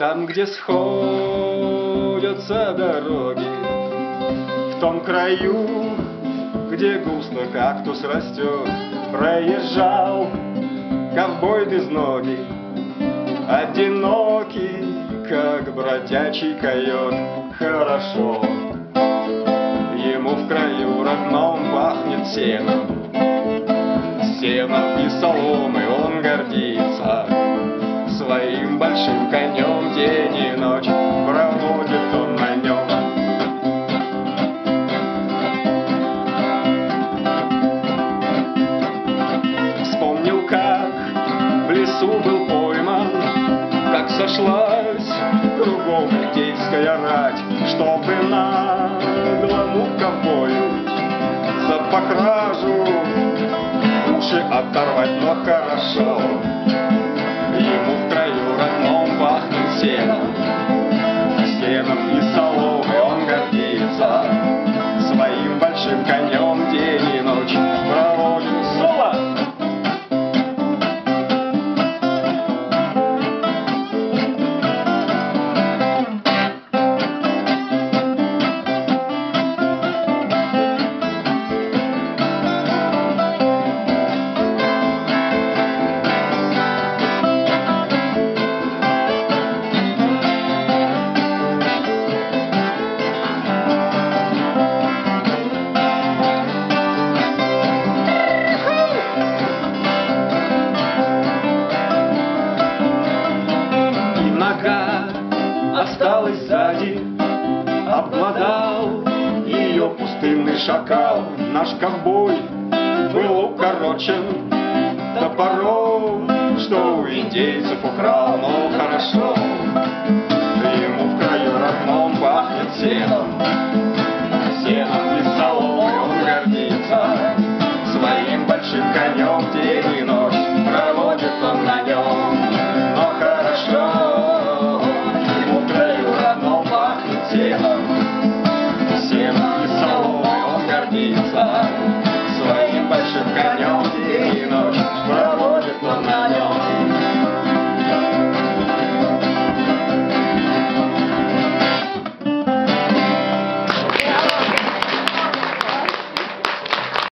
Там, где сходятся дороги, в том краю, где густо кактус растет, проезжал ковбой без ноги, одинокий, как бродячий койот. Хорошо ему в краю родном пахнет сеном, сеном и соломой он гордится. Своим большим конем день и ночь проводит он на нем. Вспомнил, как в лесу был пойман, как сошлась кругом литейская рать, чтобы наглому ковбою за покражу уши оторвать. Но хорошо ему в краю родном пахнет сеном, сеном и соломой он гордится. Своим большим конем день и ночь проводит. Соло! Осталась сзади, обглодал ее пустынный шакал. Наш ковбой был укорочен топором, что у индейцев украл. Но хорошо ему в краю родном пахнет сеном,